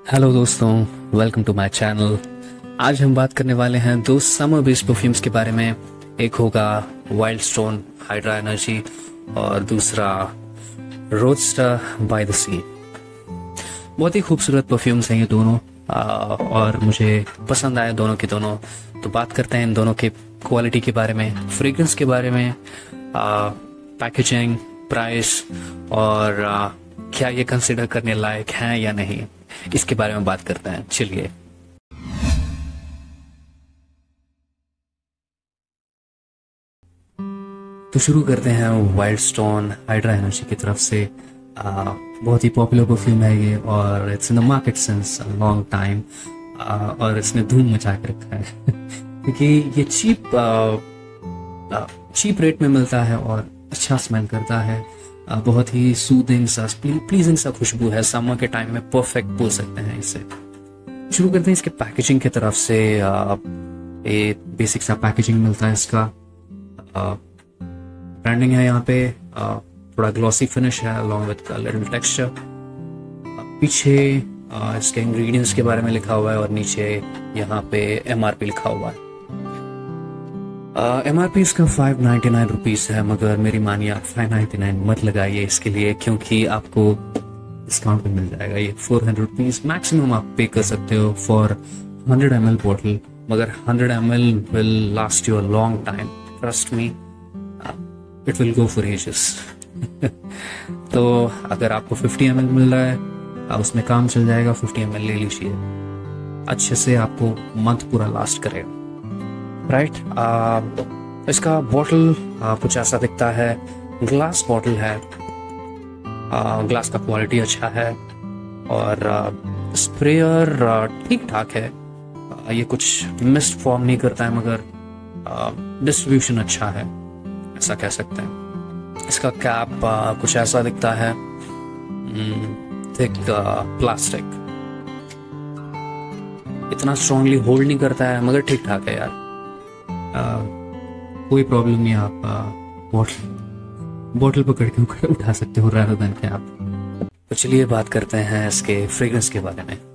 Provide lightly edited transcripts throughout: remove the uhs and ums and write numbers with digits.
Hello दोस्तों, welcome to my channel. आज हम बात करने वाले हैं दो समर बेस्ड परफ्यूम्स के बारे में। एक होगा वाइल्ड स्टोन हाइड्रा एनर्जी और दूसरा रोडस्टर बाय द सी। बहुत ही खूबसूरत परफ्यूम्स हैं ये दोनों और मुझे पसंद आए दोनों के दोनों। तो बात करते हैं इन दोनों के क्वालिटी के बारे में, फ्रेग्रेंस के बारे में, पैकेजिंग, प्राइस और क्या ये कंसिडर करने लायक हैं या नहीं, इसके बारे में बात करते हैं। चलिए। तो शुरू करते हैं वाइल्ड स्टोन हाइड्रा एनर्जी की तरफ से। बहुत ही पॉपुलर परफ्यूम है ये और it's in the market since a long time और इसने धूम मचा के रखा है क्योंकि ये चीप रेट में मिलता है और अच्छा स्मेल करता है। बहुत ही सूदिंग सा प्लीजिंग सा खुशबू है। समर के टाइम में परफेक्ट बोल सकते हैं इसे। शुरू करते हैं इसके पैकेजिंग की तरफ से। ये बेसिक सा पैकेजिंग मिलता है इसका। ब्रांडिंग है यहाँ पे, थोड़ा ग्लॉसी फिनिश है अलॉन्ग विद लिटिल टेक्सचर। पीछे इसके इंग्रेडिएंट्स के बारे में लिखा हुआ है और नीचे यहाँ पे MRP लिखा हुआ है। MRP इसका 599 रुपीज़ है, मगर मेरी मानिए आप 599 मत लगाइए इसके लिए, क्योंकि आपको डिस्काउंट में मिल जाएगा ये 400 रुपीज़ मैक्सिमम आप पे कर सकते हो फॉर 100 ml बॉटल। मगर 100 ml will last you a long time, trust me, it will go for ages. तो अगर आपको 50 ml मिल रहा है उसमें काम चल जाएगा। 50 ml ले लीजिए, अच्छे से आपको मंथ पूरा लास्ट करेगा। राइट। इसका बॉटल कुछ ऐसा दिखता है, ग्लास बॉटल है। ग्लास का क्वालिटी अच्छा है और स्प्रेयर ठीक ठाक है। ये कुछ मिस्ट फॉर्म नहीं करता है, मगर डिस्ट्रीब्यूशन अच्छा है, ऐसा कह सकते हैं। इसका कैप कुछ ऐसा दिखता है, थिक प्लास्टिक, इतना स्ट्रांगली होल्ड नहीं करता है, मगर ठीक ठाक है यार। कोई प्रॉब्लम नहीं, आप बॉटल पकड़ के उठा सकते हो रादर देन के आप। तो चलिए बात करते हैं इसके फ्रेग्रेंस के बारे में।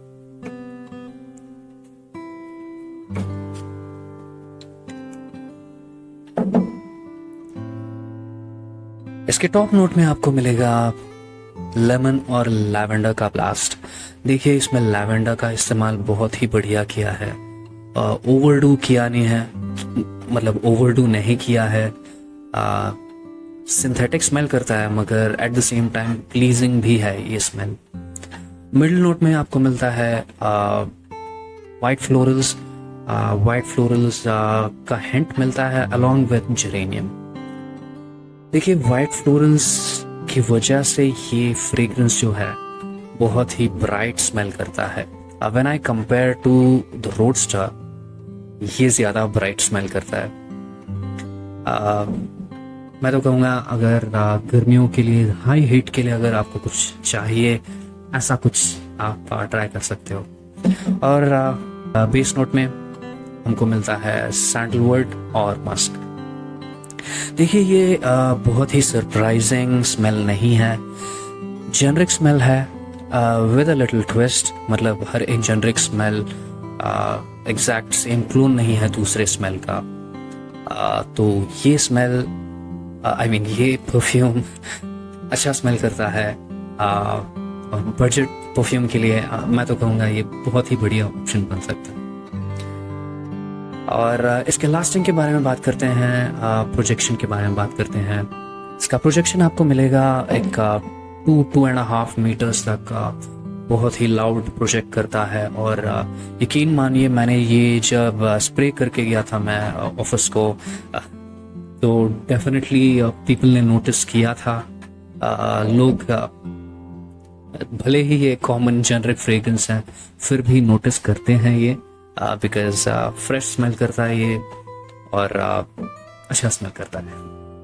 इसके टॉप नोट में आपको मिलेगा लेमन और लैवेंडर का ब्लास्ट। देखिए, इसमें लैवेंडर का इस्तेमाल बहुत ही बढ़िया किया है, ओवरडू किया नहीं है, मतलब ओवरडू नहीं किया है। सिंथेटिक स्मेल करता है मगर at the same time pleasing भी है ये स्मेल। मिडिल नोट में आपको मिलता है वाइट फ्लोरल्स। वाइट फ्लोरल्स का हिंट मिलता है अलोंग विद जेरेनियम। देखिए, वाइट फ्लोरल्स की वजह से ये फ्रेग्रेंस जो है बहुत ही ब्राइट स्मेल करता है। When I compare to the Roadster, ये ज्यादा ब्राइट स्मेल करता है। मैं तो कहूँगा अगर गर्मियों के लिए, हाई हीट के लिए अगर आपको कुछ चाहिए, ऐसा कुछ आप ट्राई कर सकते हो। और बेस नोट में हमको मिलता है सैंडलवुड और मस्क। देखिए, ये बहुत ही सरप्राइजिंग स्मेल नहीं है, जेनरिक स्मेल है विद अ लिटिल ट्विस्ट। मतलब हर एक generic smell exact same clone नहीं है दूसरे स्मेल का। तो ये स्मेल ये परफ्यूम अच्छा स्मेल करता है और बजट परफ्यूम के लिए मैं तो कहूँगा ये बहुत ही बढ़िया ऑप्शन बन सकता है। और इसके लास्टिंग के बारे में बात करते हैं, प्रोजेक्शन के बारे में बात करते हैं। इसका प्रोजेक्शन आपको मिलेगा एक 2.5 मीटर्स तक, बहुत ही लाउड प्रोजेक्ट करता है। और यकीन मानिए, मैंने ये जब स्प्रे करके गया था मैं ऑफिस को, तो डेफिनेटली पीपल ने नोटिस किया था। लोग भले ही ये कॉमन जेनरिक फ्रेग्रेंस है, फिर भी नोटिस करते हैं ये, बिकॉज फ्रेश स्मेल करता है ये और अच्छा स्मेल करता है।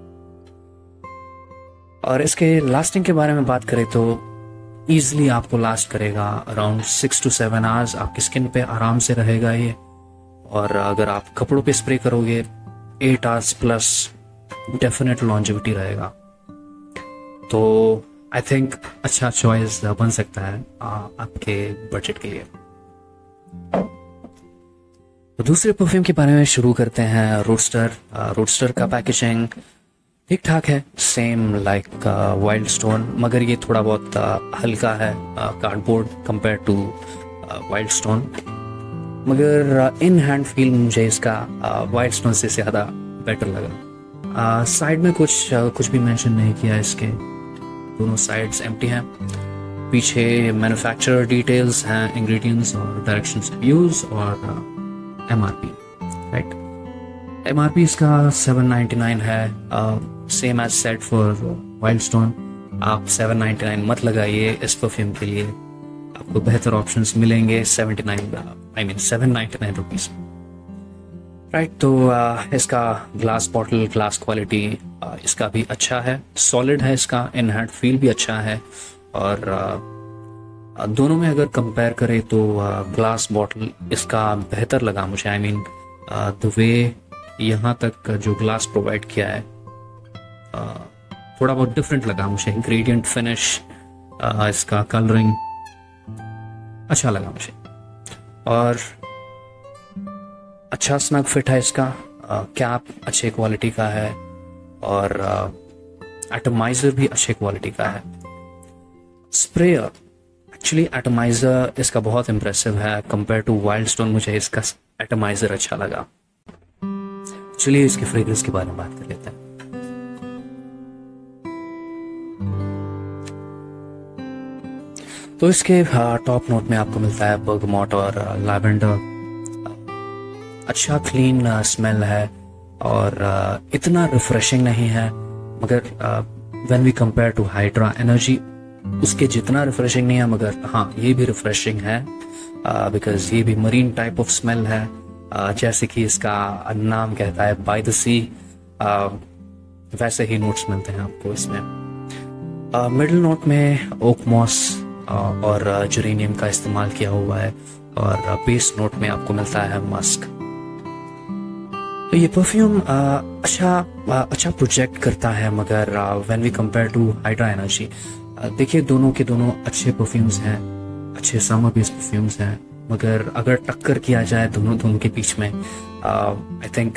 और इसके लास्टिंग के बारे में बात करें तो ईजिली आपको लास्ट करेगा अराउंड 6 to 7 आवर्स। आपकी स्किन पे आराम से रहेगा ये। और अगर आप कपड़ों पे स्प्रे करोगे 8 आवर्स प्लस डेफिनेट लॉन्जेविटी रहेगा। तो आई थिंक अच्छा चॉइस बन सकता है आपके बजट के लिए। तो दूसरे परफ्यूम के बारे में शुरू करते हैं, रोडस्टर। रोडस्टर का पैकेजिंग ठीक ठाक है, सेम लाइक वाइल्ड स्टोन, मगर ये थोड़ा बहुत हल्का है cardboard compare to Wild Stone. मगर इन हैंड फील मुझे इसका वाइल्ड स्टोन से ज़्यादा बेटर लगा। साइड में कुछ भी मेंशन नहीं किया, इसके दोनों साइड्स एम्प्टी हैं। पीछे मैन्युफैक्चरर डिटेल्स हैं, इंग्रेडिएंट्स और डायरेक्शंस ऑफ यूज और MRP, राइट। MRP इसका 799 है, same as set for Wild Stone. आप 799 मत लगाइए इस परफ्यूम के लिए, आपको बेहतर ऑप्शंस मिलेंगे 799 रुपीज, राइट। तो इसका ग्लास बॉटल, ग्लास क्वालिटी इसका भी अच्छा है, सॉलिड है, इसका इन हैंड फील भी अच्छा है। और दोनों में अगर कंपेयर करें तो ग्लास बॉटल इसका बेहतर लगा मुझे। आई मीन द वे यहाँ तक जो ग्लास प्रोवाइड किया है थोड़ा बहुत डिफरेंट लगा मुझे। ग्रेडियंट फिनिश, इसका कलरिंग अच्छा लगा मुझे, और अच्छा स्नग फिट है इसका। कैप अच्छे क्वालिटी का है और एटमाइजर भी अच्छे क्वालिटी का है। स्प्रेयर, एक्चुअली एटमाइजर इसका बहुत इंप्रेसिव है कंपेयर टू वाइल्ड स्टोन। मुझे इसका एटमाइजर अच्छा लगा। चलिए इसके फ्रेग्रेंस के बारे में बात कर लेते हैं। तो इसके टॉप नोट में आपको मिलता है बर्गमॉट और लैवेंडर। अच्छा क्लीन स्मेल है और इतना रिफ्रेशिंग नहीं है, मगर when we compare to Hydra Energy उसके जितना रिफ्रेशिंग नहीं है, मगर हाँ ये भी रिफ्रेशिंग है बिकॉज ये भी मरीन टाइप ऑफ स्मेल है। जैसे कि इसका नाम कहता है बाय द सी, वैसे ही नोट्स मिलते हैं आपको इसमें। मिडिल नोट में ओक मॉस और जेरेनियम का इस्तेमाल किया हुआ है, और बेस नोट में आपको मिलता है मस्क। तो ये परफ्यूम अच्छा प्रोजेक्ट करता है, मगर when we compare to Hydra Energy, देखिए दोनों के दोनों अच्छे परफ्यूम्स हैं, अच्छे समर बेस्ड परफ्यूम्स हैं, मगर अगर टक्कर किया जाए दोनों के बीच में, आई थिंक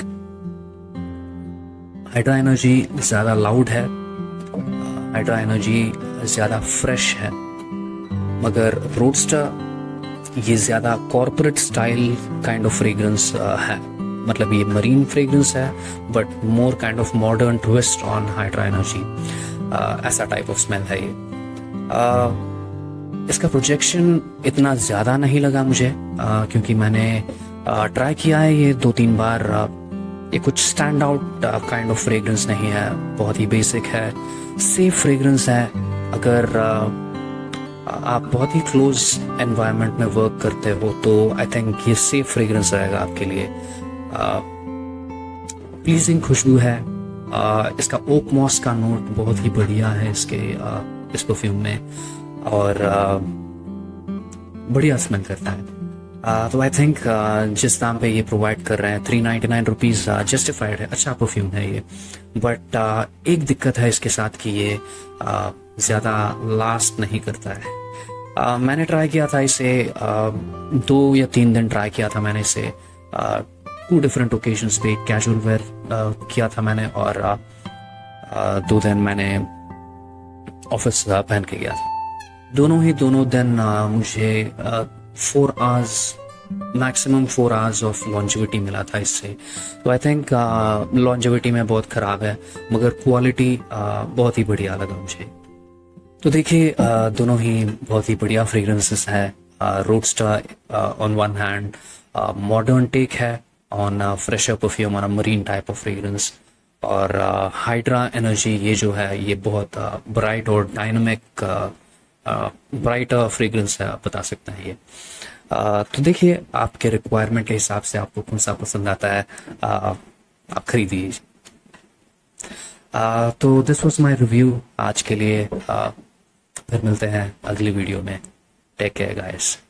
हाइड्रा एनर्जी ज़्यादा लाउड है, हाइड्रा एनर्जी ज़्यादा फ्रेश है, मगर रोडस्टर ये ज़्यादा corporate style kind of fragrance है। मतलब ये मरीन फ्रेग्रेंस है but more kind of modern twist on Hydra Energy, ऐसा टाइप ऑफ स्मेल है ये। इसका प्रोजेक्शन इतना ज़्यादा नहीं लगा मुझे, क्योंकि मैंने ट्राई किया है ये 2-3 बार। ये कुछ stand out kind of fragrance नहीं है, बहुत ही बेसिक है, सेफ फ्रेग्रेंस है। अगर आप बहुत ही क्लोज एनवायरनमेंट में वर्क करते हो तो आई थिंक ये सेफ फ्रेग्रेंस रहेगा आपके लिए। प्लीजिंग खुशबू है, इसका ओक मॉस का नोट बहुत ही बढ़िया है इस परफ्यूम में, और बढ़िया स्मेल करता है। तो आई थिंक जिस दाम पे ये प्रोवाइड कर रहे हैं 399 रुपीज़ जस्टिफाइड है, अच्छा परफ्यूम है ये। बट एक दिक्कत है इसके साथ कि ये ज़्यादा लास्ट नहीं करता है। मैंने ट्राई किया था इसे 2 या 3 दिन ट्राई किया था मैंने इसे 2 डिफरेंट ओकेजन्स पे। कैजुअल वेयर किया था मैंने, और 2 दिन मैंने ऑफिस पहन के गया था। दोनों दिन मुझे 4 hours, maximum 4 hours of longevity मिला था इससे। तो आई थिंक लॉन्जिविटी में बहुत ख़राब है, मगर क्वालिटी बहुत ही बढ़िया लगा मुझे। तो देखिए दोनों ही बहुत ही बढ़िया फ्रेग्रेंसेस है। Roadster on one hand modern take है on fresher perfume on a marine type of fragrance, और हाइड्रा एनर्जी ये जो है ये बहुत ब्राइट और डायनामिक ब्राइटर फ्रेग्रेंस है, आप बता सकते हैं ये। तो देखिए आपके रिक्वायरमेंट के हिसाब से आपको कौन सा पसंद आता है, आप खरीदिए। तो दिस वाज माय रिव्यू आज के लिए। फिर मिलते हैं अगली वीडियो में। Take care guys.